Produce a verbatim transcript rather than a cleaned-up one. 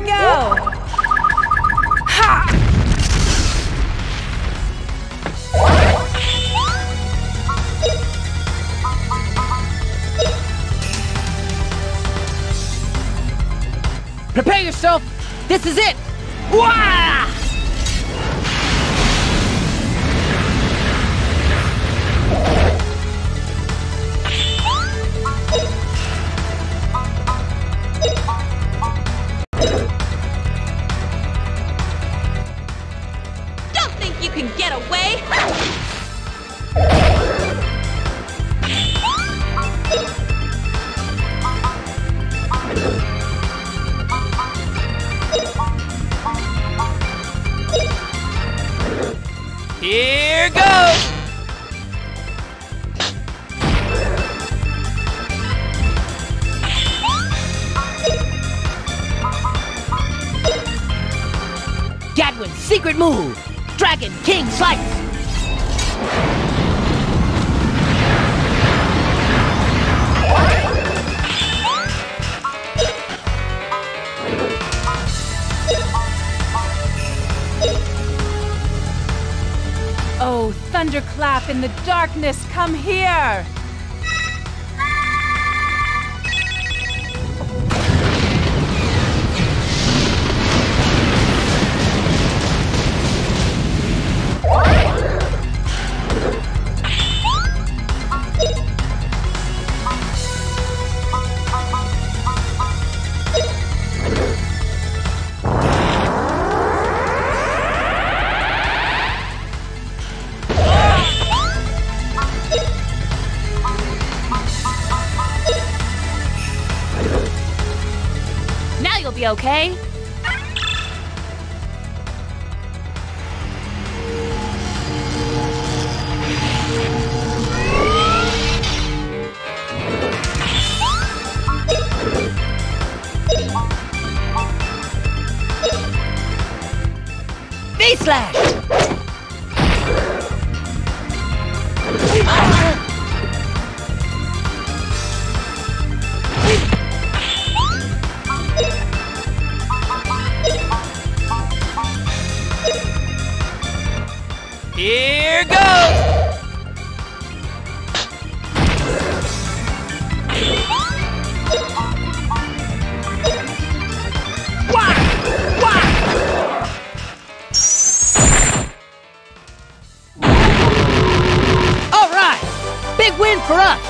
go! Ha! Prepare yourself! This is it! Wah! Don't think you can get away! Here goes! Gadwin's secret move! Dragon King Slice! Oh, thunderclap in the darkness, come here! Now you'll be okay. V-Slash! Here goes! Wah! Wah! All right! Big win for us!